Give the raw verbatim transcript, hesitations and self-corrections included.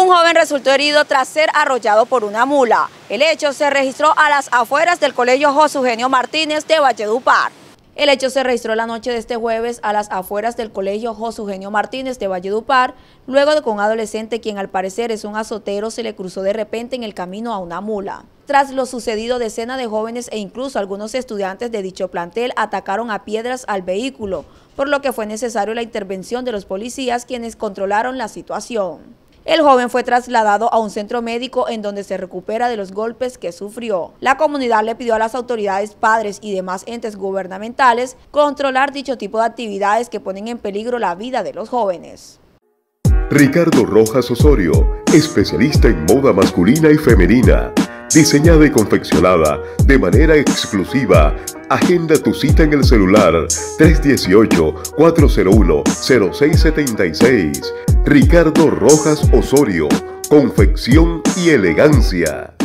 Un joven resultó herido tras ser arrollado por una mula. El hecho se registró a las afueras del Colegio José Eugenio Martínez de Valledupar. El hecho se registró la noche de este jueves a las afueras del Colegio José Eugenio Martínez de Valledupar, luego de que un adolescente, quien al parecer es un azotero, se le cruzó de repente en el camino a una mula. Tras lo sucedido, decenas de jóvenes e incluso algunos estudiantes de dicho plantel atacaron a piedras al vehículo, por lo que fue necesario la intervención de los policías, quienes controlaron la situación. El joven fue trasladado a un centro médico en donde se recupera de los golpes que sufrió. La comunidad le pidió a las autoridades, padres y demás entes gubernamentales controlar dicho tipo de actividades que ponen en peligro la vida de los jóvenes. Ricardo Rojas Osorio, especialista en moda masculina y femenina, diseñada y confeccionada de manera exclusiva. Agenda tu cita en el celular tres uno ocho, cuatro cero uno, cero seis siete seis. Ricardo Rojas Osorio, confección y elegancia.